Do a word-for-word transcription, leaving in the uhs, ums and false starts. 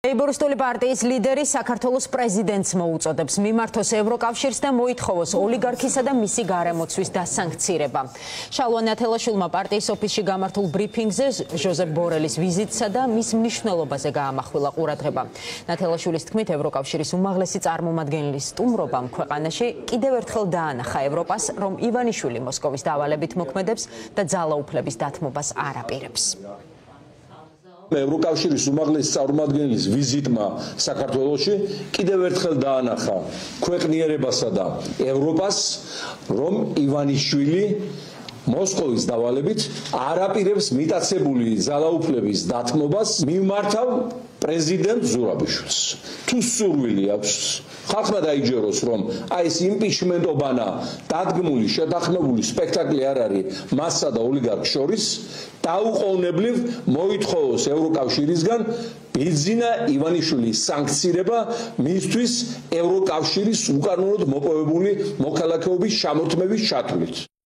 ლეიბორისტული პარტიის ლიდერი საქართველოს პრეზიდენტს მოუწოდებს მიმართოს ევროკავშირს და მოითხოვოს ოლიგარქისა და მისი გარემოცვის დასანქცირება. შალვა ნათელაშვილმა პარტიის ოფისში გამართულ ბრიფინგზე ჟოზეფ ბორელის ვიზიტსა და მის მნიშვნელობაზე გაამახვილა ყურადღება. ნათელაშვილის თქმით, ევროკავშირის უმაღლესი წარმომადგენლის სტუმრობამ ქვეყანაში კიდევ ერთხელ დაანახა ევროპას, რომ ივანიშვილი მოსკოვის დავალებით მოქმედებს და ძალაუფლების დათმობას არ აპირებს. ევროკავშირის უმაღლესი წარმომადგენლის ვიზიტმა საქართველოში კიდევ ერთხელ დაანახა ქვეყნიერებასა და ევროპას, რომ ივანიშვილი მოსკოვის დავალებით არ აპირებს მიტაცებული ძალაუფლების დათმობას მიმართავ პრეზიდენტ ზურაბიშვილს. თუ სურვილი აქვს ხალხმა დაიჯეროს, რომ აი ეს იმპიჩმენტობანა დადგმული შეთანხმებული სპექტაკლი არ არის მასსა და ოლიგარქს შორის, დაუყოვნებლივ მოითხოვოს ევროკავშირისგან ბენზინა ივანიშვილის სანქცირება მისთვის ევროკავშირის უკანონოდ მოპოვებული მოქალაქეობის ჩამორთმევის ჩათვლით.